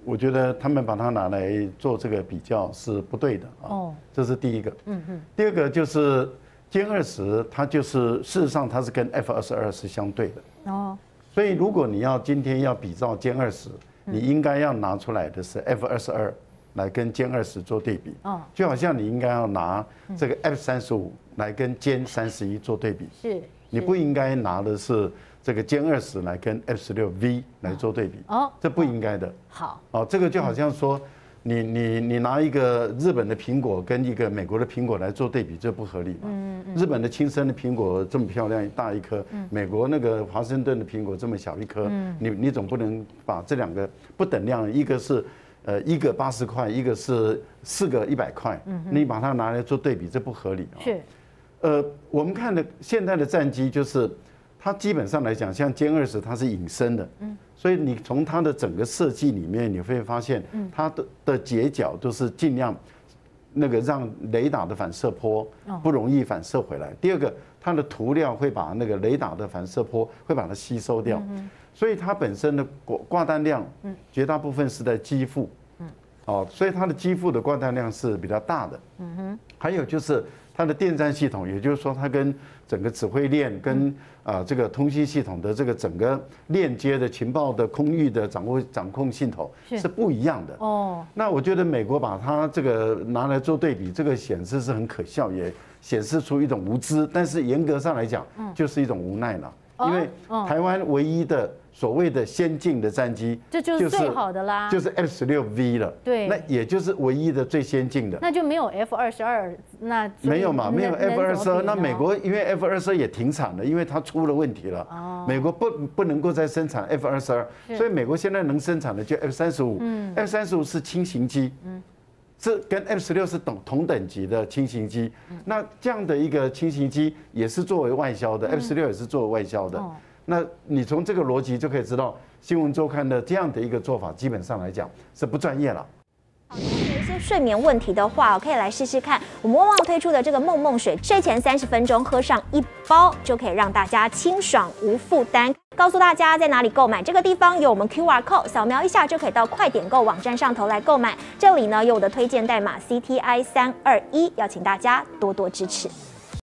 我觉得他们把它拿来做这个比较是不对的啊。这是第一个。第二个就是歼20，它就是事实上它是跟 F-22是相对的。所以如果你要今天要比照歼20，你应该要拿出来的是 F-22来跟歼20做对比。就好像你应该要拿这个 F-35来跟歼31做对比。是。你不应该拿的是这个歼20来跟 F-16V 来做对比。这不应该的。好。这个就好像说。你拿一个日本的苹果跟一个美国的苹果来做对比，这不合理嘛？日本的亲生的苹果这么漂亮大一颗，美国那个华盛顿的苹果这么小一颗，你总不能把这两个不等量，一个是一个80块，一个是4个100块，你把它拿来做对比，这不合理啊。是，我们看的现在的战机就是。它基本上来讲，像歼20，它是隐身的，所以你从它的整个设计里面，你会发现它的截角都是尽量那个让雷达的反射波不容易反射回来。第二个，它的涂料会把那个雷达的反射波会把它吸收掉，所以它本身的挂弹量绝大部分是在机腹，所以它的机腹的挂弹量是比较大的。还有就是它的电站系统，也就是说它跟整个指挥链跟这个通信系统的这个整个链接的情报的空域的掌控系统是不一样的。那我觉得美国把它这个拿来做对比，这个显示是很可笑，也显示出一种无知，但是严格上来讲，就是一种无奈了。因为台湾唯一的所谓的先进的战机， 这就是最好的啦， 就是 F-16V 了。对，那也就是唯一的最先进的。 那就没有 F-22，那没有嘛？没有 F-22，那美国因为 F-22也停产了，因为它出了问题了。美国不能够再生产 F-22，所以美国现在能生产的就 F-35。F-35是轻型机。是跟 F-16是同等级的轻型机，那这样的一个轻型机也是作为外销的，F-16也是作为外销的。那你从这个逻辑就可以知道，新闻周刊的这样的一个做法，基本上来讲是不专业了。 好，如果有一些睡眠问题的话，可以来试试看我们旺旺推出的这个梦梦水，睡前30分钟喝上1包，就可以让大家清爽无负担。告诉大家在哪里购买，这个地方有我们 QR code， 扫描一下就可以到快点购网站上头来购买。这里呢有我的推荐代码 CTI321，邀请大家多多支持。